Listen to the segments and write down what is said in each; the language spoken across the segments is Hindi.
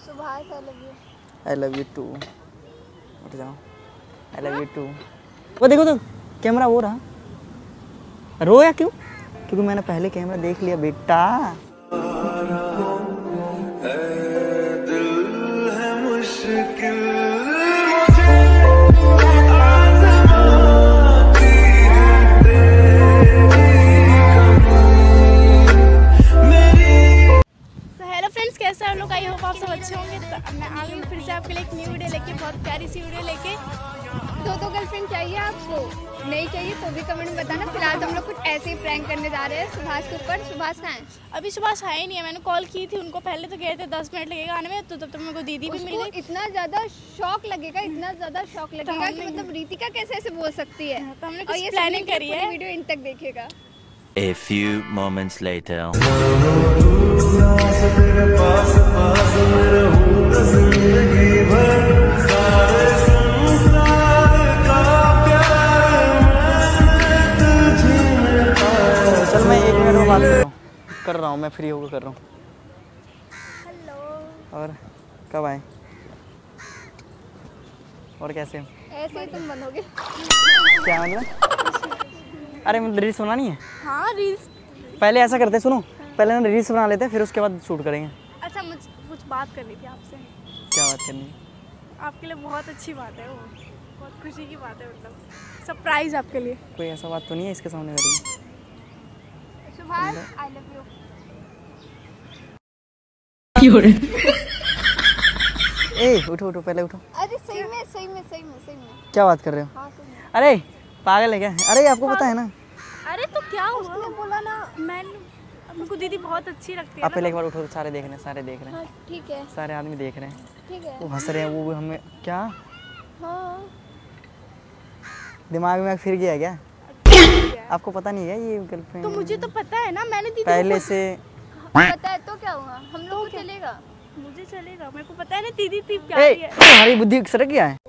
Subhash I love you. I love you too. उठ जाओ। I love you too. वो देखो तो कैमरा वो रहा। रोया क्यों? क्योंकि मैंने पहले कैमरा देख लिया बेटा। कैसे आप लोग? आई होप आप सब अच्छे होंगे। तो मैं आ गई फिर से आपके लिए एक न्यू वीडियो लेके, बहुत प्यारी सी वीडियो लेके। दो गर्लफ्रेंड चाहिए आपको? नहीं चाहिए तो भी कमेंट में बताना। फिलहाल तो हम लोग कुछ ऐसे ही प्रैंक करने जा रहे हैं सुभाष के ऊपर। सुभाष कहाँ है? अभी सुभाष है ही नहीं है। मैंने कॉल की थी उनको, पहले तो गए थे 10 मिनट लगेगा आने में, तो तब तक मेरे को दीदी भी मिल गई। इतना ज़्यादा शौक लगेगा, इतना ज़्यादा शौक लगेगा कि मतलब रीतिका कैसे ऐसे बोल सकती है। तो हमने कुछ प्लानिंग करी है, वीडियो इन तक देखिएगा। A few moments later. चल मैं 1 मिनट में बात कर रहा हूँ। मैं फ्री होकर कर रहा हूँ। हेलो। और कब आए? और कैसे हो? ऐसे ही तुम बनोगे। क्या मतलब? अरे मतलब रील्स बनानी है? हाँ रील्स। पहले ऐसा करते, सुनो, पहले ना रील्स बना लेते हैं, फिर उसके बाद शूट करेंगे। अच्छा मुझे कुछ बात करनी थी आपसे। क्या बात करनी है? आपके लिए बहुत अच्छी बात है, वो बहुत खुशी की बात है, मतलब सरप्राइज आपके लिए। कोई ऐसा बात तो नहीं है इसके सामने करेंगे? Subhash I love you. ए उठो उठो, पहले उठो। अरे सही में क्या बात कर रहे हो? हाँ सही में। अरे पागल है क्या? अरे आपको पता है ना। अरे तो क्या हुआ? उसने बोला ना, हमको दीदी बहुत अच्छी लगती है। आप पहले एक बार उठो। सारे देख रहे हैं, सारे देख रहे हैं। हाँ, ठीक है। सारे आदमी देख रहे हैं। ठीक है। वो हंस रहे हैं, वो हमें क्या हाँ दिमाग में फिर गया क्या? आपको पता नहीं है ये गर्लफ्रेंड? तो मुझे तो पता है ना, मैंने दीदी पहले से पता है तो क्या हुआ? हम लोग को चलेगा। मुझे चलेगा, मेरे को पता है ना दीदी थी प्यारी है। तुम्हारी बुद्धि सरक गया है।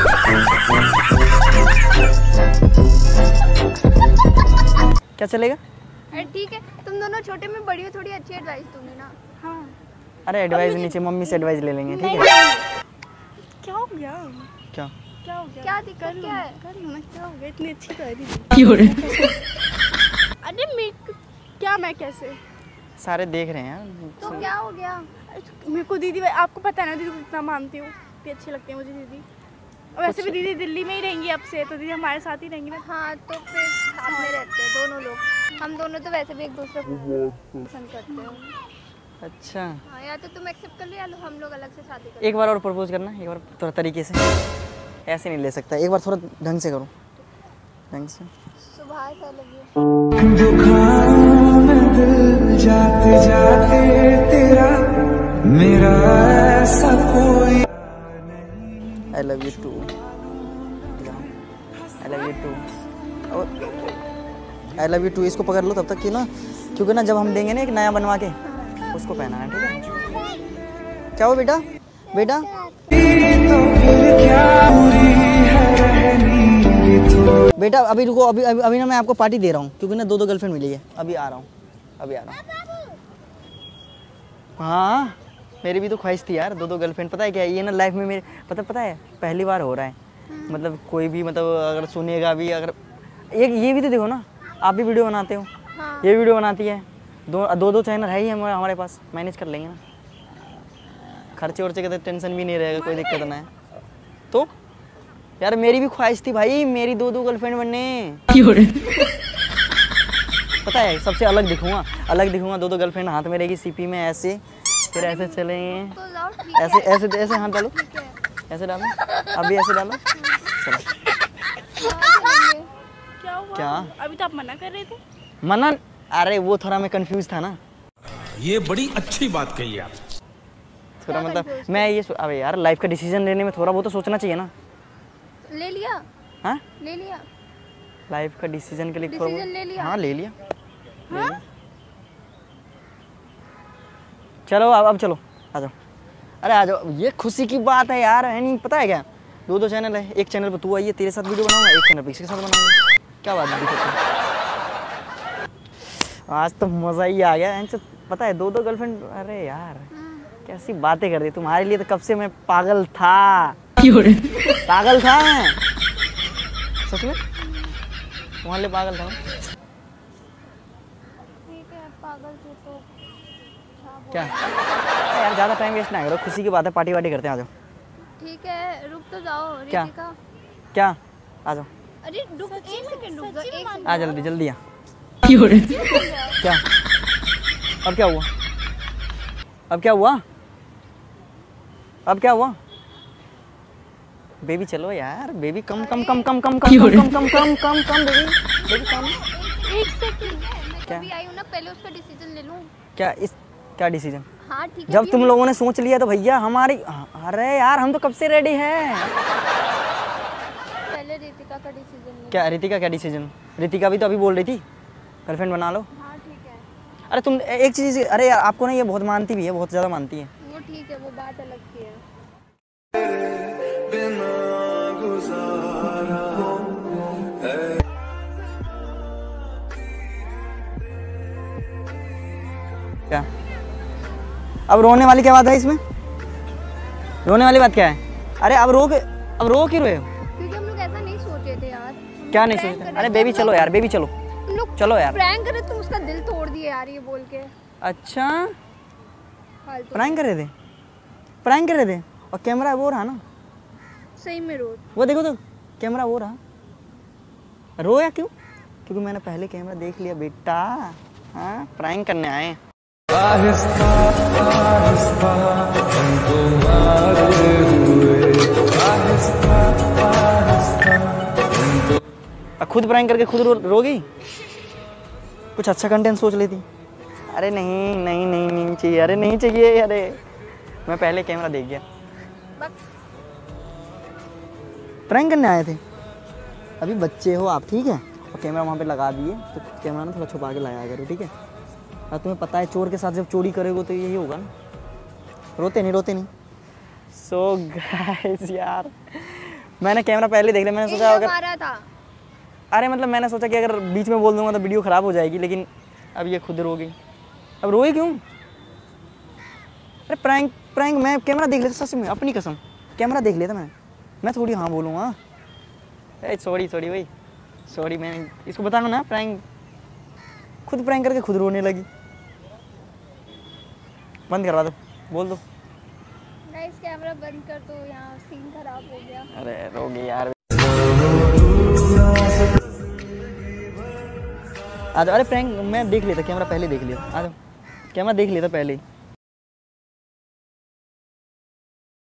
क्या चलेगा? अरे ठीक है, तुम दोनों छोटे में बड़ी हो, थोड़ी अच्छी एडवाइस दूंगी ना। हाँ। अरे एडवाइस नीचे मम्मी से एडवाइस ले लेंगे, ठीक है? क्या हो गया? क्या हो गया? क्या दिक्कत क्या है? कर लो ना, क्या हो गया? इतनी अच्छी तो है दीदी। अरे क्या मैं कैसे? सारे देख रहे हैं यार। तो क्या हो गया? मेरे को दीदी, आपको पता है ना दीदी को कितना मानती हूँ, इतनी अच्छी लगती है मुझे दीदी। और वैसे भी दीदी दिल्ली में ही रहेंगी अब से, तो दीदी हमारे साथ ही रहेंगी ना। हाँ तो फिर साथ में रहते हैं दोनों लोग। हम दोनों तो वैसे भी एक दूसरे को पसंद करते हैं। अच्छा हाँ, या तो तुम एक्सेप्ट कर लो या हम लोग अलग से शादी कर। एक बार और प्रपोज करना, एक बार थोड़ा तरीके से। ऐसे नहीं ले सकता, एक बार थोड़ा ढंग से करो, ढंग से। Subhash I love you. जाते जाते तेरा मेरा ऐसा कोई। I love you too. I love you too. I love you too इसको पकड़ लो तब तक कि ना, क्योंकि ना जब हम देंगे ना एक नया बनवा के, उसको पहना है, ठीक है? क्या हो बेटा? बेटा बेटा अभी रुको, अभी ना मैं आपको पार्टी दे रहा हूँ, क्योंकि ना 2 गर्लफ्रेंड मिली है। अभी आ रहा हूँ। हाँ मेरी भी तो ख्वाहिश थी यार 2 गर्लफ्रेंड। पता है क्या, ये ना लाइफ में मेरे पता है पहली बार हो रहा है। मतलब कोई भी मतलब अगर सुनेगा भी, अगर ये भी तो देखो ना, आप भी वीडियो बनाते हो। हाँ। ये वीडियो बनाती है, दो चैनल है ही हमारे पास, मैनेज कर लेंगे ना। खर्चे वर्चे का तो टेंशन भी नहीं रहेगा, कोई दिक्कत ना है। तो यार मेरी भी ख्वाहिश थी भाई, मेरी 2 गर्लफ्रेंड बनने। पता है सबसे अलग दिखूंगा 2 गर्लफ्रेंड हाथ में रहेगी, सीपी में ऐसे, फिर ऐसे चलेंगे, ऐसे हाथ डालो, ऐसे डालो, अभी ऐसे डालो। चलो क्या अभी तो आप मना कर रहे थे। मना? अरे वो थोड़ा मैं कंफ्यूज था ना। ये बड़ी अच्छी बात कही आप। थोड़ा मतलब मैं ये अबे यार लाइफ का डिसीजन लेने में थोड़ा बहुत तो सोचना चाहिए ना। ले लिया? हाँ ले लिया। लाइफ का डिसीजन के लिए डिसीजन ले लिया? हाँ ले लिया। हाँ? चलो अब चलो आ जाओ। अरे आ जाओ, ये खुशी की बात है यार, है नहीं? पता है क्या, 2 चैनल है, एक चैनल पर तू आई है, तेरे साथ वीडियो बनाऊंगा, एक चैनल पर इसके साथ बनाऊंगा। क्या बात है? आज तो मज़ा ही आ गया। पता है 2 गर्लफ्रेंड, अरे यार कैसी बातें कर रही, तुम्हारे लिए तो कब से मैं पागल था। पागल था मैं, सच में तुम्हारे लिए पागल था मैं। ठीक है पागल थे तो क्या यार, ज़्यादा टाइम वेस्ट ना करो, खुशी की बात है, पार्टी वार्टी करते हैं, आ जाओ। ठीक है रुक तो जाओ क्या? रितिका। क्या आ जाओ, अरे रुक एक सेकंड रुक जाओ, एक सेकंड। आ जल्दी जल्दी आ। क्या अब क्या हुआ, अब क्या हुआ, अब क्या हुआ? बेबी चलो यार, baby come come come come come come come come come come come come baby, baby come. एक सेकंड मैं क्या? कभी आई हूँ ना, पहले उसका डिसीजन ले लूँ। क्या इस, क्या डिसीजन? हाँ ठीक है। जब तुम लोगों ने सोच लिया तो भैया हमारी, अरे यार हम तो कब से रेडी हैं। पहले रितिका का डिसीजन ले। क्या रितिका, क्या डिसीजन? रितिका भी तो अभी बोल रही थी गर्लफ्रेंड बना लो। हाँ ठीक है अरे तुम एक चीज़, अरे यार आपको ना ये बहुत मानती भी है, बहुत ज़्यादा मानती है। वो ठीक है, वो बात अलग की है। क्या अब रोने वाली क्या बात है इसमें? रोने वाली बात क्या है? अरे अब रो क्यों रहे हो? क्योंकि हम लोग ऐसा नहीं सोचे थे यार। हम क्या लोग नहीं prank सोचते? कर रहे अरे थे, बेबी हम चलो लोग- यार, बेबी चलो हम लोग चलो यार। प्रैंक करे तो उसका दिल तोड़ दिया यार ये बोल के। अच्छा फालतू। प्रैंक कर रहे थे, प्रैंक कर रहे थे, और कैमरा वो रहा ना, सही में रो। वो देखो तो कैमरा वो रहा। रोया क्यों? क्योंकि मैंने पहले कैमरा देख लिया बेटा। हाँ प्रैंक करने आए। आहिस्ता आहिस्ता हम तुम्हारे हुए, आहिस्ता आहिस्ता हम तो खुद प्रैंक करके खुद रोगी। कुछ अच्छा कंटेंट सोच लेती। अरे नहीं नहीं नहीं नहीं चाहिए, अरे नहीं चाहिए, अरे मैं पहले कैमरा देख गया। प्रैंक करने आए थे, अभी बच्चे हो आप, ठीक है, और कैमरा वहाँ पे लगा दिए तो कैमरा ना थोड़ा छुपा के लाया करो, ठीक है। और तुम्हें पता है चोर के साथ जब चोरी करेगो तो यही होगा ना। रोते नहीं, रोते नहीं। सो गाइस यार मैंने कैमरा पहले देख लिया, मैंने सोचा अगर, मारा था। अरे मतलब मैंने सोचा कि अगर बीच में बोल दूंगा तो वीडियो ख़राब हो जाएगी, लेकिन अब ये खुद रो गई। अब रोई क्यों? अरे प्रैंक प्रैंक मैं कैमरा देख लेता, सच में अपनी कसम कैमरा देख लेता मैं थोड़ी हाँ बोलूँगा। सॉरी सॉरी भाई सॉरी, मैं इसको बताना ना, प्रैंक खुद प्रैंक करके खुद रोने लगी। बंद करवा दो, बोल दो। गाइस कैमरा बंद कर दो, यहाँ सीन खराब हो गया। अरे रोगी यार। आ जाओ, अरे प्रैंक मैं देख लेता, कैमरा पहले देख लिया, आ जाओ, कैमरा देख लेता पहले ही।